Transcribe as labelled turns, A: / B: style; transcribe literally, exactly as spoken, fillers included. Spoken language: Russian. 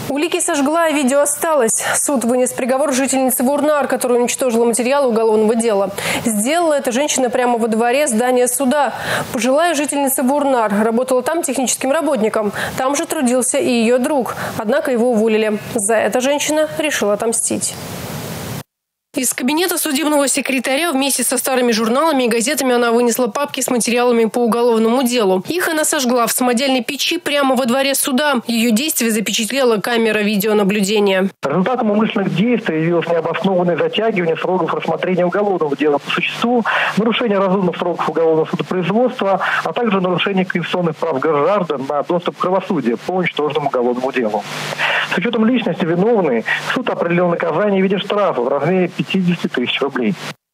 A: Улики сожгла, а видео осталось. Суд вынес приговор жительнице Вурнар, которая уничтожила материалы уголовного дела. Сделала эта женщина прямо во дворе здания суда. Пожилая жительница Вурнар работала там техническим работником. Там же трудился и ее друг. Однако его уволили. За это женщина решила отомстить. Из кабинета судебного секретаря вместе со старыми журналами и газетами она вынесла папки с материалами по уголовному делу. Их она сожгла в самодельной печи прямо во дворе суда. Ее действие запечатлела камера видеонаблюдения.
B: Результатом умышленных действий явилось необоснованное затягивание сроков рассмотрения уголовного дела по существу, нарушение разумных сроков уголовного судопроизводства, а также нарушение конституционных прав граждан на доступ к правосудию по уничтоженному уголовному делу. С учетом личности виновной суд определил наказание в виде штрафа в размере пятидесяти тысяч рублей.